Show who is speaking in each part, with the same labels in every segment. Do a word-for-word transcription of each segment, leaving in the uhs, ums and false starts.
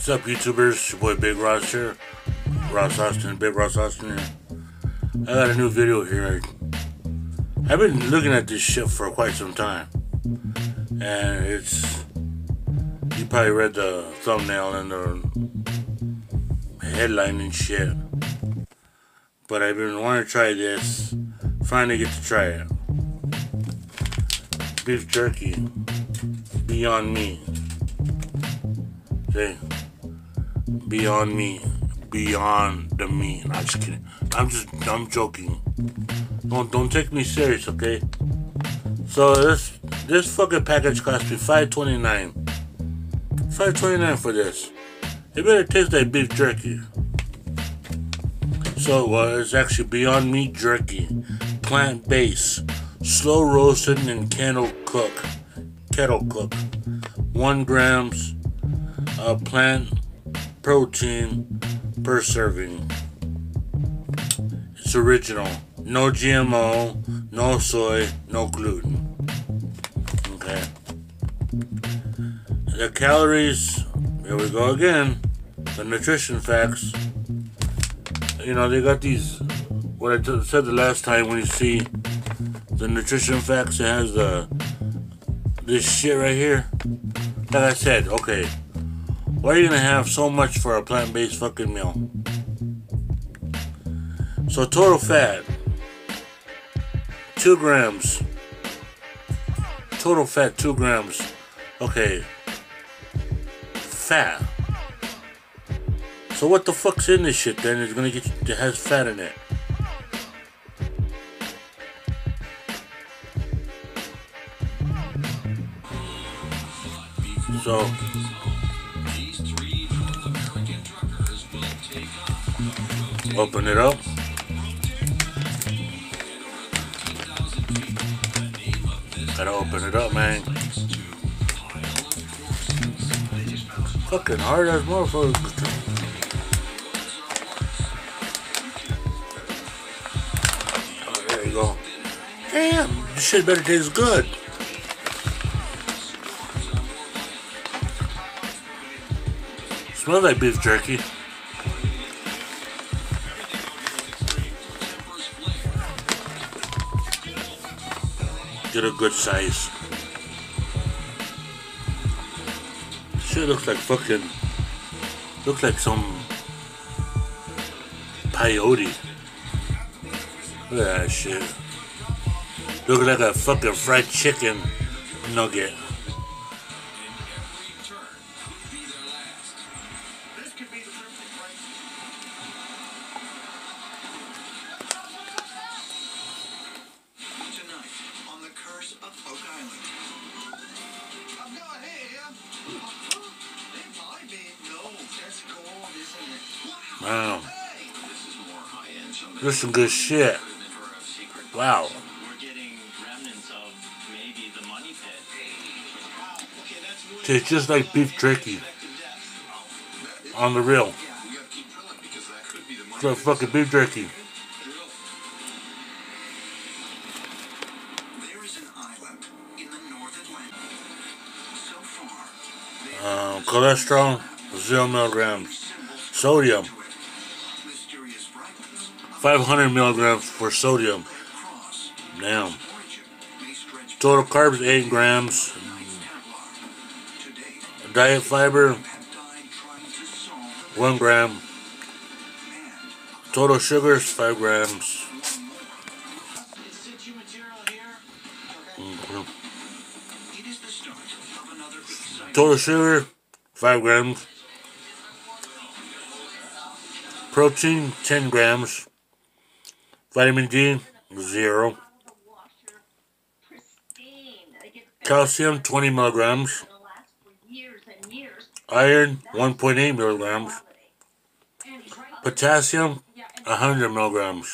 Speaker 1: What's up, YouTubers? Your boy Big Ross here. Ross Austin, Big Ross Austin here. I got a new video here. I've been looking at this shit for quite some time. And it's... You probably read the thumbnail and the headline and shit. But I've been wanting to try this. Finally get to try it. Beef jerky. Beyond me. Okay? Beyond me. Beyond the me. I'm just kidding. I'm just, I'm joking. Don't, don't take me serious, okay? So this, this fucking package cost me five twenty-nine. five twenty-nine for this. It better taste like beef jerky. So uh, it's actually Beyond Meat Jerky, plant-based, slow roasted and kettle cook, kettle cook, one grams of plant protein per serving. It's original, no G M O, no soy, no gluten. Okay. The calories, here we go again. The nutrition facts. You know, they got these, what I t- said the last time, when you see the nutrition facts, it has the, this shit right here. Like I said, okay, why are you gonna have so much for a plant-based fucking meal? So total fat, two grams. Total fat, two grams. Okay, fat. So what the fuck's in this shit then? It's gonna get you, it has fat in it. So open it up. Gotta open it up, man. Fucking hard as motherfucker. There you go. Damn, this shit better taste good. Smells like beef jerky. Get a good size. Shit looks like fucking, looks like some peyote. Look at that shit. Looks like a fucking fried chicken nugget. Wow. This is some good shit. Wow. Tastes just like beef jerky. On the real. It's like fucking beef jerky. Uh, cholesterol, zero milligrams. Sodium, five hundred milligrams for sodium. Damn. Total carbs, eight grams. Diet fiber, one gram. Total sugars, five grams. Mm-hmm. Total sugar, five grams. Protein, ten grams. Vitamin D, zero. Calcium, twenty milligrams. Iron, one point eight milligrams. Potassium, one hundred milligrams.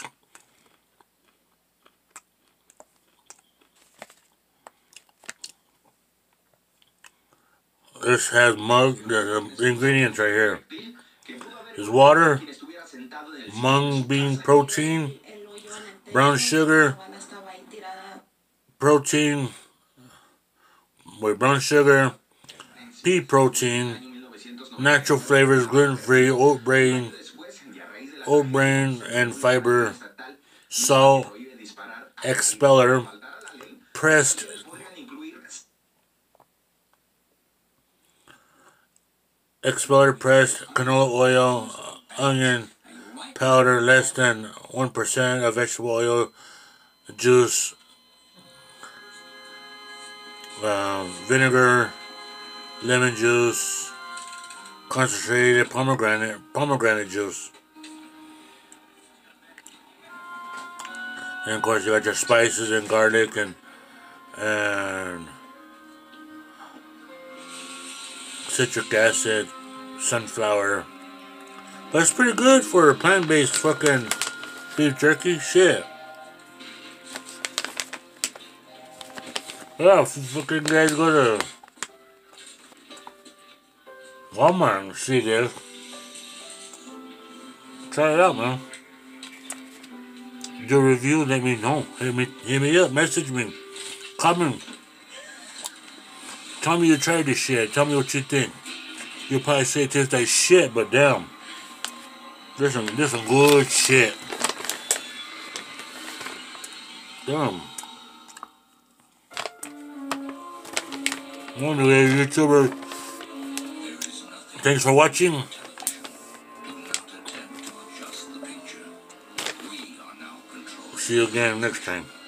Speaker 1: This has mug, the, the ingredients right here. Is water, mung bean protein, brown sugar, protein, wait, brown sugar, pea protein, natural flavors, gluten-free, oat brain, oat brain and fiber, salt, expeller, pressed expeller pressed canola oil, onion powder, less than one percent of vegetable oil, juice, uh, vinegar, lemon juice, concentrated pomegranate pomegranate juice. And of course you got your spices and garlic and and citric acid, sunflower. But it's pretty good for plant-based fucking beef jerky. Shit. Yeah, fucking guys go to Walmart and see this. Try it out, man. Your review, let me know. Hit me, hit me up, message me, comment. Tell me you tried this shit. Tell me what you think. You'll probably say it tastes like shit, but damn. This some, this some good shit. Damn. Anyway, YouTuber, thanks for watching. See you again next time.